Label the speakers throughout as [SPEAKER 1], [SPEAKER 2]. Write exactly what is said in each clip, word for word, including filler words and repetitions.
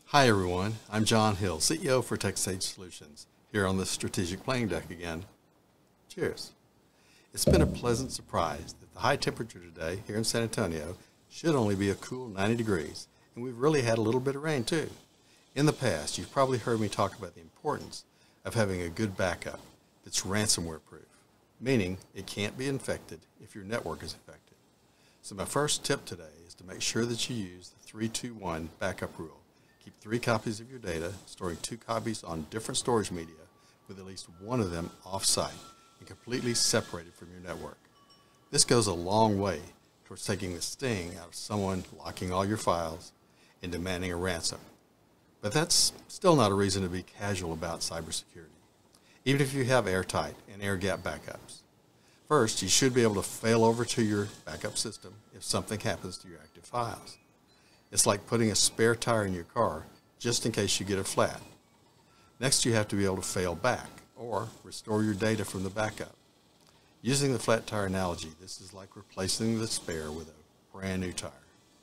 [SPEAKER 1] Hi everyone, I'm John Hill, C E O for TechSage Solutions, here on the strategic playing deck again. Cheers. It's been a pleasant surprise that the high temperature today here in San Antonio should only be a cool ninety degrees, and we've really had a little bit of rain too. In the past, you've probably heard me talk about the importance of having a good backup that's ransomware proof, meaning it can't be infected if your network is affected. So my first tip today is to make sure that you use the three two one backup rule. Keep three copies of your data, storing two copies on different storage media, with at least one of them off-site and completely separated from your network. This goes a long way towards taking the sting out of someone locking all your files and demanding a ransom. But that's still not a reason to be casual about cybersecurity, even if you have airtight and air-gap backups. First, you should be able to fail over to your backup system if something happens to your active files. It's like putting a spare tire in your car just in case you get a flat. Next, you have to be able to fail back or restore your data from the backup. Using the flat tire analogy, this is like replacing the spare with a brand new tire.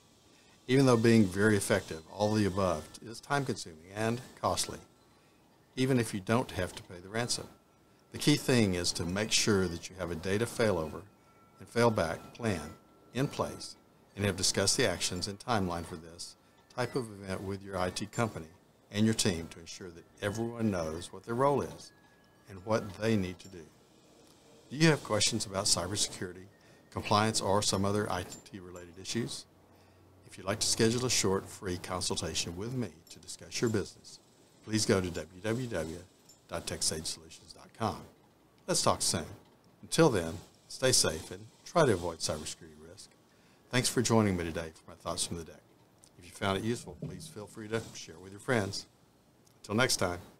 [SPEAKER 1] Even though being very effective, all of the above is time-consuming and costly, even if you don't have to pay the ransom. The key thing is to make sure that you have a data failover and failback plan in place and have discussed the actions and timeline for this type of event with your I T company and your team to ensure that everyone knows what their role is and what they need to do. Do you have questions about cybersecurity, compliance, or some other I T-related issues? If you'd like to schedule a short, free consultation with me to discuss your business, please go to w w w dot tech sage solutions dot com. Let's talk soon. Until then, stay safe and try to avoid cybersecurity risk. Thanks for joining me today for my thoughts from the deck. If you found it useful, please feel free to share it with your friends. Until next time.